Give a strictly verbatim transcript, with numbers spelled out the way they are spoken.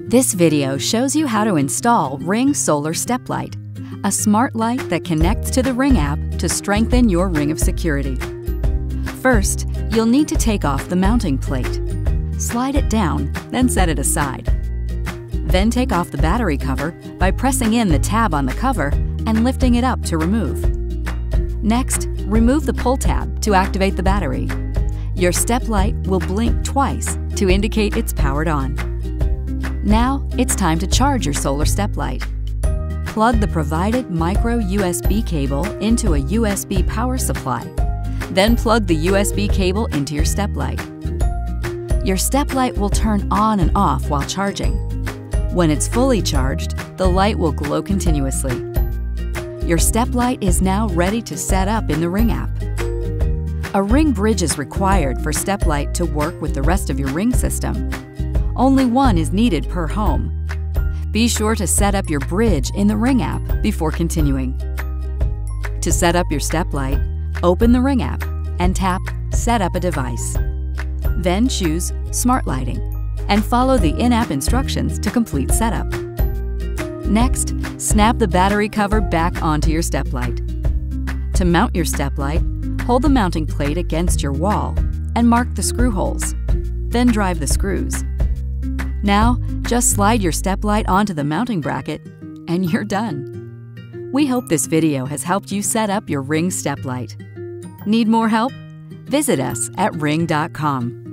This video shows you how to install Ring Solar Steplight, a smart light that connects to the Ring app to strengthen your ring of security. First, you'll need to take off the mounting plate. Slide it down, then set it aside. Then take off the battery cover by pressing in the tab on the cover and lifting it up to remove. Next, remove the pull tab to activate the battery. Your step light will blink twice to indicate it's powered on. Now, it's time to charge your solar step light. Plug the provided micro U S B cable into a U S B power supply. Then plug the U S B cable into your step light. Your step light will turn on and off while charging. When it's fully charged, the light will glow continuously. Your step light is now ready to set up in the Ring app. A Ring bridge is required for step light to work with the rest of your Ring system. Only one is needed per home. Be sure to set up your bridge in the Ring app before continuing. To set up your step light, open the Ring app and tap Set up a device. Then choose Smart Lighting and follow the in-app instructions to complete setup. Next, snap the battery cover back onto your step light. To mount your step light, hold the mounting plate against your wall and mark the screw holes. Then drive the screws. Now, just slide your step light onto the mounting bracket and you're done. We hope this video has helped you set up your Ring step light. Need more help? Visit us at ring dot com.